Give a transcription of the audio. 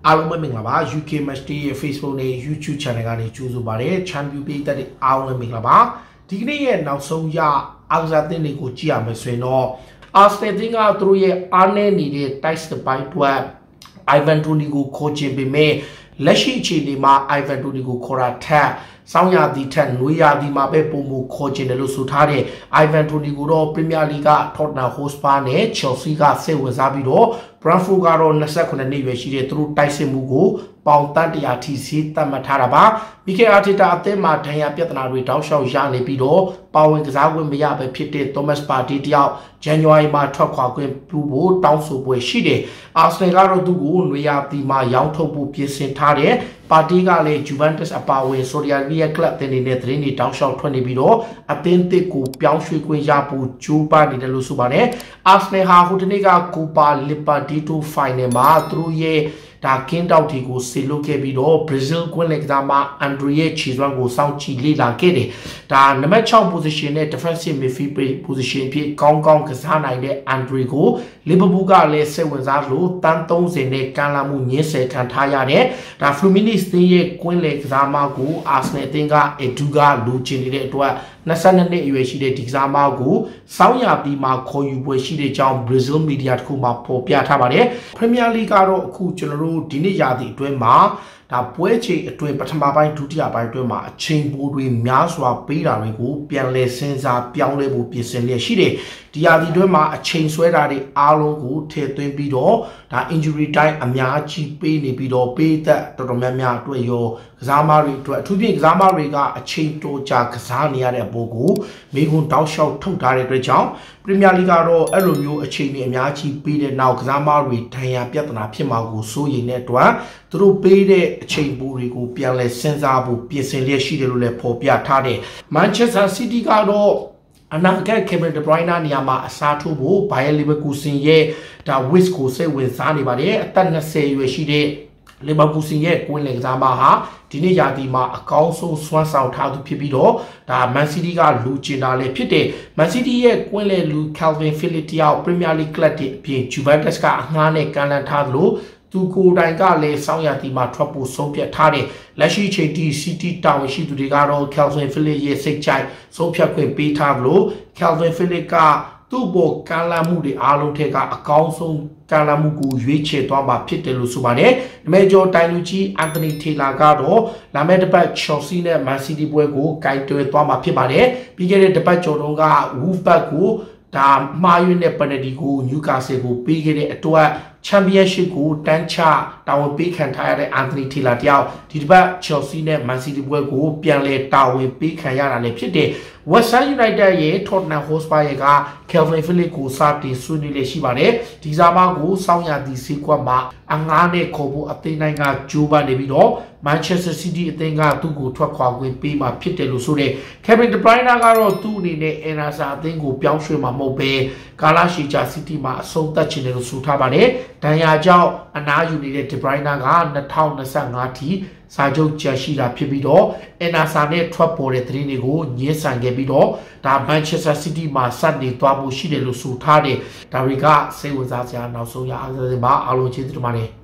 အားလုံးပဲမင်္ဂလာပါ UK Match Day ရဲ့ Facebook နဲ့ YouTube Channel ကနေကြိုဆိုပါရစေ Champion ပြည်သက်တွေအားလုံးမင်္ဂလာပါဒီကနေ့ရဲ့နောက်ဆုံးရအားကစားသင်းတွေကိုကြည့်ရမယ်ဆိုရင်တော့ Arsenal တင်းကသူတို့ရဲ့အားနည်းနေတဲ့ Tice တစ်ပိုင်းအတွက် Ivan Toney ကိုခေါ်ချင်ပေမဲ့လက်ရှိအခြေအနေမှာ Ivan Toney ကိုခေါ်တာထက်စောင်းရသည်ထက်နွေရသည်မှာပဲပုံမခေါ်ချင်တယ်လို့ဆိုထားတဲ့ Ivan Toney ကိုတော့ Premier League က Tottenham Hotspur နဲ့ Chelsea ကစိတ်ဝင်စားပြီးတော့ Brentford ကတော့28နှစ်ရွယ်ရှိတဲ့သူတို့တိုက်စစ်မှုကိုပေါင်တန်း100ထိစီးသတ်မှတ်ထားတာပါမိကေအာတီတာအသင်းမှာဒဏ်ရာပြဿနာတွေတောက်လျှောက်ရနေပြီးတော့ပါဝင်ကစားခွင့်မရပဲဖြစ်တဲ့ Thomas Partey တယောက် January မှာထွက်ခွာခွင့်ပြုဖို့တောင်းဆိုပွဲရှိတယ် Arsenal ကတော့သူ့ကိုနွေရာသီမှာရောင်းထုတ်ဖို့ပြင်ဆင်ထားတယ်Partey ကလည်း Juventus အပါအဝင် Saudi Arabia Club တင်နေတဲ့သတင်းတွေတောက်လျှောက်ထွက်နေပြီးတော့အသင်းသစ်ကိုပြောင်းရွှေ့ခွင့်ရဖို့ကြိုးပမ်းနေတယ်လို့ဆိုပါတယ် Arsenal ဟာဟိုတနေ့က Copa Libertadores Final မှာသူတို့ရဲ့ဒါကင်းတောက်တီကိုဆေလုခဲ့ပြီးတော့ Brazil ကွင်းလက်ကစားမှာ Andre ရဲ့ခြေစွမ်းကိုစောင့်ကြည့်လေ့လာခဲ့တယ်ဒါနံပါတ်6 position နဲ့ defensive midfield position ဖြစ်ကောင်းကောင်းကစားနိုင်တဲ့ Andre ကို Liverpool ကလည်းစိတ်ဝင်စားလို့တန်း30နဲ့ကန်လာမှုညှင်းဆယ်ခံထားရတဲ့ဒါ Fluminense တင်းရဲ့ကွင်းလက်ကစားမကို Arsenal တင်းက Edu ကလူချင်နေတဲ့အတွက်22နှစ်အရွယ်ရှိတဲ့ဒီကစားမကိုစောင်းရပြီးမှခေါ်ယူပွဲရှိတဲ့အကြောင်း Brazil media တခုမှဖော်ပြထားပါတယ် Premier League ကတော့အခုကျွန်တော်တို့ဒီနေ့ရာသီအတွင်းမှာဒါပွဲချိန်အတွင်းပထမပိုင်းဒုတိယပိုင်းအတွင်းမှာအချိန်ပိုတွေများစွာပေးတာတွေကိုပြန်လည်စဉ်းစားပြောင်းလဲဖို့ပြင်ဆင်လျက်ရှိတယ်ဒီရာသီအတွင်းမှာအချိန်ဆွဲတာတွေအားလုံးကိုထည့်သွင်းပြီးတော့ဒါ injury time အများကြီးပေးနေပြီးတော့ပေးသက်တော်တော်များများအတွက်ရောကစားမတွေအတွက်အထူးဖြင့်ကစားမတွေကအချိန်တိုကြာကစားနေရတဲ့အပေါ်ကိုမိခွန်းတောက်လျှောက်ထုတ်ထားတဲ့အတွက်ကြောင့် Premier League ကတော့အဲ့လိုမျိုးအချိန်တွေအများကြီးပေးတဲ့နောက်ကစားမတွေဒဏ်ရာပြဿနာဖြစ်မှာကိုစိုးရိမ်တဲ့အတွက်သူတို့ပေးတဲ့အချိန်ပိုတွေကိုပြန်လဲစဉ်းစားဖို့ပြင်ဆင်လျက်ရှိတယ်လို့လည်းဖော်ပြထားတယ် Manchester City ကတော့အနာဂတ် Kevin De Bruyne နေရာမှာအစားထိုးဖို့ Bayer Leverkusen ရဲ့ဒါ Wiz ကိုစိတ်ဝင်စားနေပါတယ်အသက်20ရွယ်ရှိတဲ့ Leverkusen ရဲ့ကွင်းလက်ကစားမဟာဒီနေ့ရာသီမှာအကောင်းဆုံးစွမ်းဆောင်ထားသူဖြစ်ပြီးတော့ဒါ Man City ကလူကျင်တာလည်းဖြစ်တယ် Man City ရဲ့ကွင်းလက်လူ Calvin Phillips တယောက် Premier League Club တွေအပြင် Juventus ကအငှားနဲ့ကန်လန်ထားလို့သူကိုယ်တိုင်ကလည်းစောင်းရတီမှာထွက်ဖို့ဆုံးဖြတ်ထားတယ်လက်ရှိချိန်ထိ City တာဝန်ရှိသူတွေကတော့ Calvin Phillips ရဲ့စိတ်ကြိုက်ဆုံးဖြတ်ခွင့်ပေးထားလို့ Calvin Phillips ကသူ့ဘောကန်လာမှုတွေအားလုံးထက်ကအကောင်းဆုံးကန်လာမှုကိုရွေးချယ်သွားမှာဖြစ်တယ်လို့ဆိုပါတယ်။မေဂျော်တိုင်လူကြီး Anthony Taylor ကတော့လာမယ့်တစ်ပတ် Chelsea နဲ့ Man City ပွဲကိုကင်တွယ်သွားမှာဖြစ်ပါတယ်။ပြီးခဲ့တဲ့တစ်ပတ်ကျော်တုန်းက Wolves ကိုဒါမှားယွင်းတဲ့ penalty ကို Newcastle ကိုပေးခဲ့တဲ့အတွက် Championship ကိုတန်းချတာဝန်ပေးခံထားရတဲ့ Anthony Taylor တယောက်ဒီတစ်ပတ် Chelsea နဲ့ Man City ပွဲကိုပြန်လည်တာဝန်ပေးခံရတာလည်းဖြစ်တယ် West Ham United ရဲ့ Tottenham Hotspur ရဲ့က Calvin Phillips ကိုစတင်ဆွေးနွေးလေရှိပါတယ်ဒီစားမကိုစောင်းရသည်စီကွက်မှာအငားနဲ့ခေါ်ဖို့အသင်းတိုင်းကကြိုးပမ်းနေပြီးတော့ Manchester City အသင်းကသူ့ကိုထွက်ခွာခွင့်ပေးမှာဖြစ်တယ်လို့ဆိုတဲ့ Kevin De Bruyne ကတော့သူ့အနေနဲ့ Enasa အသင်းကိုပြောင်းရွှေ့မှာမဟုတ်ပဲကာလာရှီချာ City မှာအဆုံးသတ်ချင်တယ်လို့ဆိုထားပါတယ်ဒဏ်ရာကြောင့်အနားယူနေတဲ့ De Bruyne က2025ထိစာချုပ်ကြရှိတာဖြစ်ပြီးတော့ Enasa နဲ့ထွက်ပေါ်တဲ့သတင်းတွေကိုညှင်းဆန်ခဲ့ပြီးတော့ဒါ Manchester City မှာစတင်သွားဖို့ရှိတယ်လို့ဆိုထားတယ်ဒါတွေကစိတ်ဝင်စားစရာနောက်ဆုံးရအားစမှာအားလုံးကျေးဇူးတင်ပါတယ်